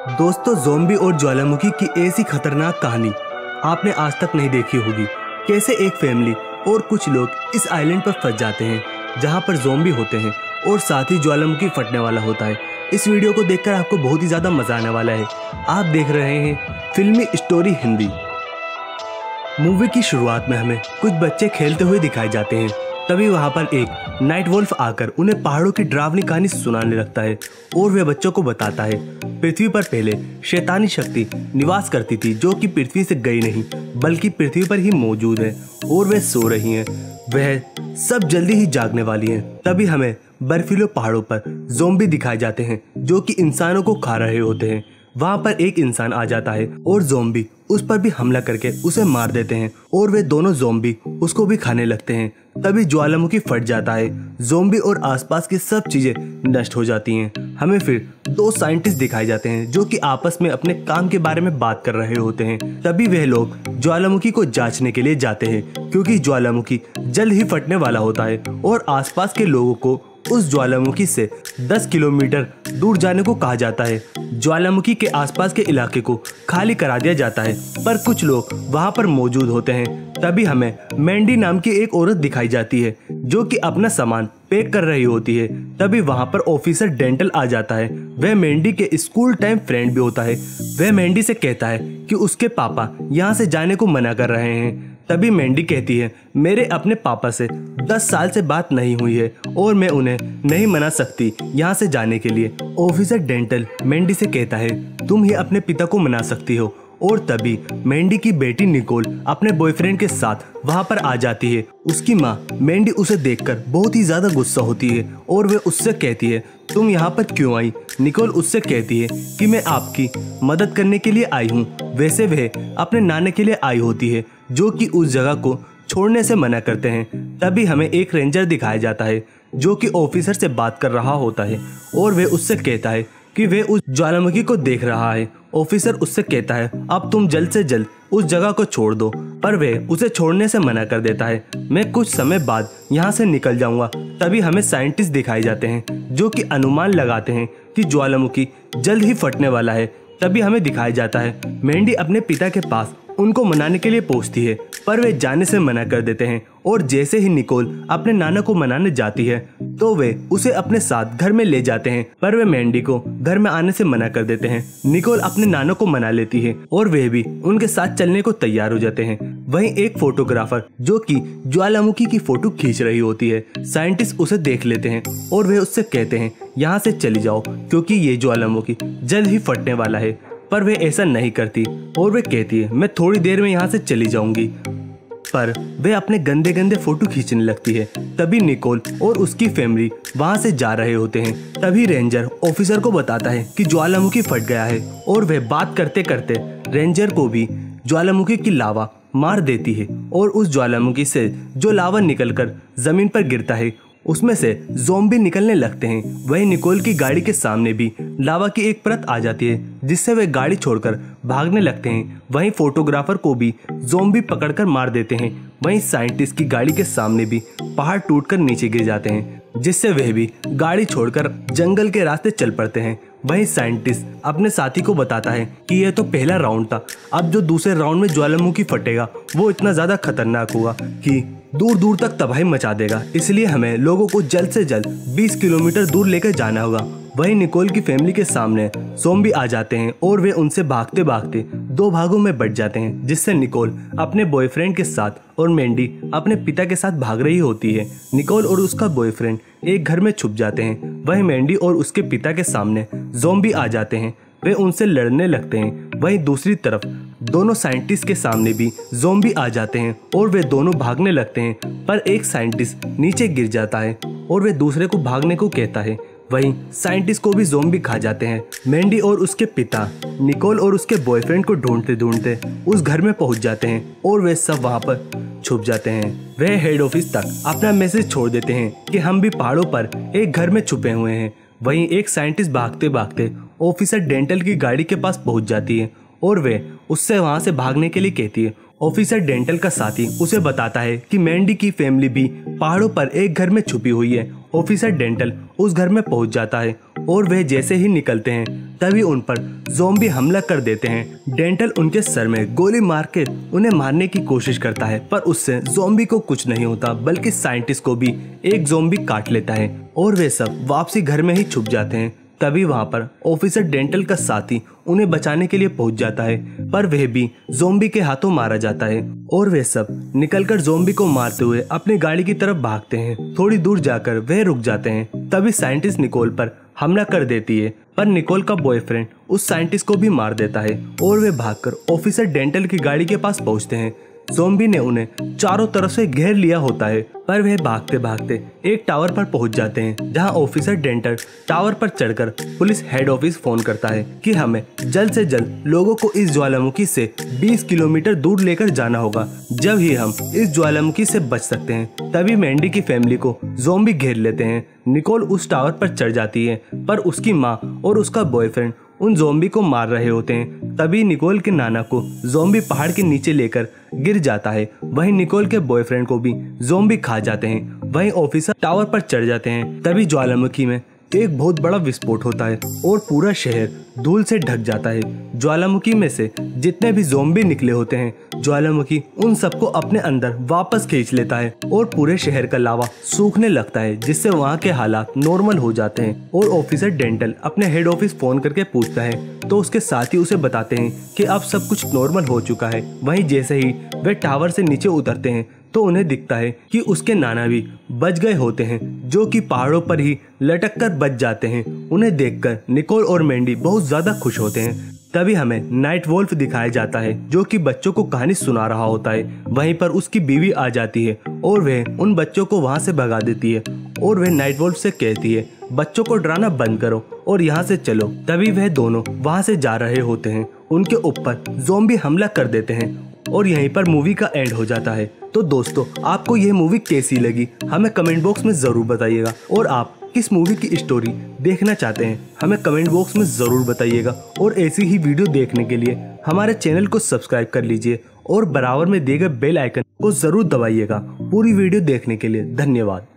दोस्तों, ज़ोंबी और ज्वालामुखी की ऐसी खतरनाक कहानी आपने आज तक नहीं देखी होगी। कैसे एक फैमिली और कुछ लोग इस आइलैंड पर फंस जाते हैं जहां पर ज़ोंबी होते हैं और साथ ही ज्वालामुखी फटने वाला होता है। इस वीडियो को देखकर आपको बहुत ही ज़्यादा मज़ा आने वाला है। आप देख रहे हैं फिल्मी स्टोरी हिंदी। मूवी की शुरुआत में हमें कुछ बच्चे खेलते हुए दिखाए जाते हैं। तभी वहां पर एक नाइट वोल्फ आकर उन्हें पहाड़ों की डरावनी कहानी सुनाने लगता है और वे बच्चों को बताता है पृथ्वी पर पहले शैतानी शक्ति निवास करती थी जो कि पृथ्वी से गई नहीं बल्कि पृथ्वी पर ही मौजूद है और वे सो रही हैं। वह सब जल्दी ही जागने वाली हैं। तभी हमें बर्फीले पहाड़ों पर ज़ोंबी दिखाए जाते हैं जो कि इंसानों को खा रहे होते हैं। वहां पर एक इंसान आ जाता है और ज़ोंबी उस पर भी हमला करके उसे मार देते हैं और वे दोनों ज़ोंबी उसको भी खाने लगते हैं। तभी ज्वालामुखी फट जाता है, ज़ोंबी और आसपास की सब चीजें नष्ट हो जाती हैं। हमें फिर दो साइंटिस्ट दिखाए जाते हैं जो कि आपस में अपने काम के बारे में बात कर रहे होते हैं। तभी वह लोग ज्वालामुखी को जांचने के लिए जाते हैं क्योंकि ज्वालामुखी जल्द ही फटने वाला होता है और आसपास के लोगों को उस ज्वालामुखी से 10 किलोमीटर दूर जाने को कहा जाता है। ज्वालामुखी के आसपास के इलाके को खाली करा दिया जाता है पर कुछ लोग वहां पर मौजूद होते हैं। तभी हमें मैंडी नाम की एक औरत दिखाई जाती है जो कि अपना सामान पैक कर रही होती है। तभी वहां पर ऑफिसर डेंटल आ जाता है। वह मैंडी के स्कूल टाइम फ्रेंड भी होता है। वह मैंडी से कहता है कि उसके पापा यहाँ से जाने को मना कर रहे हैं। तभी मैंडी कहती है, मेरे अपने पापा से 10 साल से बात नहीं हुई है और मैं उन्हें नहीं मना सकती यहाँ से जाने के लिए। ऑफिसर डेंटल मैंडी से कहता है, तुम ही अपने पिता को मना सकती हो। और तभी मैंडी की बेटी निकोल अपने बॉयफ्रेंड के साथ वहां पर आ जाती है। उसकी माँ मैंडी उसे देखकर बहुत ही ज्यादा गुस्सा होती है और वे उससे कहती है, तुम यहाँ पर क्यों आई? निकोल उससे कहती है कि मैं आपकी मदद करने के लिए आई हूँ। वैसे वह अपने नाने के लिए आई होती है जो कि उस जगह को छोड़ने से मना करते हैं। तभी हमें एक रेंजर दिखाया जाता है जो कि ऑफिसर से बात कर रहा होता है और वह उससे कहता है कि वह उस ज्वालामुखी को देख रहा है। ऑफिसर उससे कहता है, अब तुम जल्द से जल्द उस जगह को छोड़ दो, पर वह उसे छोड़ने से मना कर देता है। मैं कुछ समय बाद यहाँ से निकल जाऊंगा। तभी हमें साइंटिस्ट दिखाए जाते हैं जो कि अनुमान लगाते हैं कि ज्वालामुखी जल्द ही फटने वाला है। तभी हमें दिखाया जाता है मैंडी अपने पिता के पास उनको मनाने के लिए पहुंचती है पर वे जाने से मना कर देते हैं। और जैसे ही निकोल अपने नाना को मनाने जाती है तो वे उसे अपने साथ घर में ले जाते हैं पर वे मैंडी को घर में आने से मना कर देते हैं। निकोल अपने नाना को मना लेती है और वे भी उनके साथ चलने को तैयार हो जाते हैं। वहीं एक फोटोग्राफर जो कि ज्वालामुखी की फोटो खींच रही होती है, साइंटिस्ट उसे देख लेते हैं और वे उससे कहते हैं, यहाँ से चली जाओ क्योंकि ये ज्वालामुखी जल्द ही फटने वाला है। पर वे ऐसा नहीं करती और वे कहती है, मैं थोड़ी देर में यहाँ से चली जाऊंगी। पर वे अपने गंदे गंदे फोटो खींचने लगती है। तभी निकोल और उसकी फैमिली वहां से जा रहे होते हैं। तभी रेंजर ऑफिसर को बताता है कि ज्वालामुखी फट गया है और वे बात करते करते रेंजर को भी ज्वालामुखी की लावा मार देती है और उस ज्वालामुखी से जो लावा निकलकर जमीन पर गिरता है उसमें से ज़ोंबी निकलने लगते हैं। वहीं निकोल की गाड़ी के सामने भी लावा की एक परत आ जाती है जिससे वे गाड़ी छोड़कर भागने लगते हैं। वहीं फोटोग्राफर को भी ज़ोंबी पकड़कर मार देते हैं। वहीं साइंटिस्ट की गाड़ी के सामने भी पहाड़ टूटकर नीचे गिर जाते हैं जिससे वह भी गाड़ी छोड़कर जंगल के रास्ते चल पड़ते हैं। वहीं साइंटिस्ट अपने साथी को बताता है कि यह तो पहला राउंड था, अब जो दूसरे राउंड में ज्वालामुखी फटेगा वो इतना ज्यादा खतरनाक होगा कि दूर दूर तक तबाही मचा देगा, इसलिए हमें लोगों को जल्द से जल्द 20 किलोमीटर दूर लेकर जाना होगा। वहीं निकोल की फैमिली के सामने ज़ोंबी आ जाते हैं और वे उनसे भागते भागते दो भागों में बंट जाते हैं जिससे निकोल अपने बॉयफ्रेंड के साथ और मैंडी अपने पिता के साथ भाग रही होती है। निकोल और उसका बॉयफ्रेंड एक घर में छुप जाते हैं। वहीं मैंडी और उसके पिता के सामने ज़ोंबी आ जाते हैं, वे उनसे लड़ने लगते हैं। वहीं दूसरी तरफ दोनों साइंटिस्ट के सामने भी ज़ोंबी आ जाते हैं और वे दोनों भागने लगते हैं पर एक साइंटिस्ट नीचे गिर जाता है और वे दूसरे को भागने को कहता है। वहीं साइंटिस्ट को भी ज़ोंबी खा जाते हैं। मैंडी और उसके पिता निकोल और उसके बॉयफ्रेंड को ढूंढते ढूंढते उस घर में पहुंच जाते हैं और वे सब वहां पर छुप जाते हैं। वे हेड ऑफिस तक अपना मैसेज छोड़ देते हैं कि हम भी पहाड़ों पर एक घर में छुपे हुए हैं। वहीं एक साइंटिस्ट भागते भागते ऑफिसर डेंटल की गाड़ी के पास पहुंच जाती है और वे उससे वहां से भागने के लिए कहती है ऑफिसर डेंटल का साथी उसे बताता है कि मैंडी की फैमिली भी पहाड़ों पर एक घर में छुपी हुई है। ऑफिसर डेंटल उस घर में पहुंच जाता है और वह जैसे ही निकलते हैं तभी उन पर ज़ॉम्बी हमला कर देते हैं। डेंटल उनके सर में गोली मार के उन्हें मारने की कोशिश करता है, पर उससे ज़ॉम्बी को कुछ नहीं होता, बल्कि साइंटिस्ट को भी एक ज़ॉम्बी काट लेता है और वे सब वापसी घर में ही छुप जाते हैं। तभी वहां पर ऑफिसर डेंटल का साथी उन्हें बचाने के लिए पहुंच जाता है, पर वह भी ज़ॉम्बी के हाथों मारा जाता है और वे सब निकलकर ज़ॉम्बी को मारते हुए अपनी गाड़ी की तरफ भागते हैं। थोड़ी दूर जाकर वह रुक जाते हैं। तभी साइंटिस्ट निकोल पर हमला कर देती है, पर निकोल का बॉयफ्रेंड उस साइंटिस्ट को भी मार देता है और वे भागकर ऑफिसर डेंटल की गाड़ी के पास पहुंचते हैं। ज़ॉम्बी ने उन्हें चारों तरफ से घेर लिया होता है, पर वह भागते भागते एक टावर पर पहुंच जाते हैं, जहां ऑफिसर डेंटल टावर पर चढ़कर पुलिस हेड ऑफिस फोन करता है कि हमें जल्द से जल्द लोगों को इस ज्वालामुखी से 20 किलोमीटर दूर लेकर जाना होगा, जब ही हम इस ज्वालामुखी से बच सकते हैं। तभी मैंडी की फैमिली को ज़ॉम्बी घेर लेते हैं। निकोल उस टावर पर चढ़ जाती है, पर उसकी माँ और उसका बॉयफ्रेंड उन ज़ॉम्बी को मार रहे होते हैं। तभी निकोल के नाना को ज़ॉम्बी पहाड़ के नीचे लेकर गिर जाता है। वहीं निकोल के बॉयफ्रेंड को भी ज़ॉम्बी खा जाते हैं। वहीं ऑफिसर टावर पर चढ़ जाते हैं। तभी ज्वालामुखी में एक बहुत बड़ा विस्फोट होता है और पूरा शहर धूल से ढक जाता है। ज्वालामुखी में से जितने भी ज़ॉम्बी निकले होते हैं, ज्वालामुखी उन सबको अपने अंदर वापस खींच लेता है और पूरे शहर का लावा सूखने लगता है, जिससे वहाँ के हालात नॉर्मल हो जाते हैं। और ऑफिसर डेंटल अपने हेड ऑफिस फोन करके पूछता है, तो उसके साथी उसे बताते हैं कि अब सब कुछ नॉर्मल हो चुका है। वहीं जैसे ही वे टावर से नीचे उतरते हैं तो उन्हें दिखता है कि उसके नाना भी बच गए होते हैं, जो कि पहाड़ों पर ही लटक कर बच जाते हैं। उन्हें देखकर निकोल और मैंडी बहुत ज्यादा खुश होते हैं। तभी हमें नाइट वोल्फ दिखाया जाता है, जो कि बच्चों को कहानी सुना रहा होता है। वहीं पर उसकी बीवी आ जाती है और वह उन बच्चों को वहां से भगा देती है और वह नाइट वोल्फ से कहती है, बच्चों को डराना बंद करो और यहाँ से चलो। तभी वह दोनों वहां से जा रहे होते हैं। उनके ऊपर ज़ॉम्बी हमला कर देते हैं और यहीं पर मूवी का एंड हो जाता है। तो दोस्तों, आपको यह मूवी कैसी लगी हमें कमेंट बॉक्स में जरूर बताइएगा, और आप किस मूवी की स्टोरी देखना चाहते हैं हमें कमेंट बॉक्स में जरूर बताइएगा। और ऐसी ही वीडियो देखने के लिए हमारे चैनल को सब्सक्राइब कर लीजिए और बराबर में दिए गए बेल आइकन को जरूर दबाइएगा। पूरी वीडियो देखने के लिए धन्यवाद।